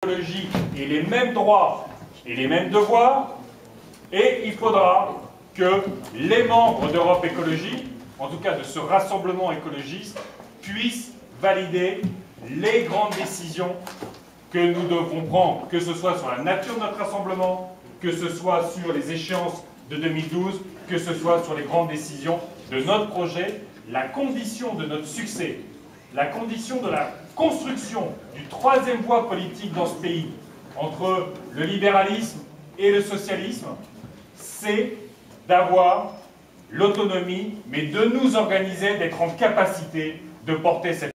écologie ait les mêmes droits et les mêmes devoirs, et il faudra que les membres d'Europe Écologie, en tout cas de ce rassemblement écologiste, puissent valider les grandes décisions que nous devrons prendre, que ce soit sur la nature de notre rassemblement, que ce soit sur les échéances de 2012, que ce soit sur les grandes décisions de notre projet. La condition de notre succès, la condition de la construction du troisième voie politique dans ce pays, entre le libéralisme et le socialisme, c'est d'avoir l'autonomie, mais de nous organiser, d'être en capacité de porter cette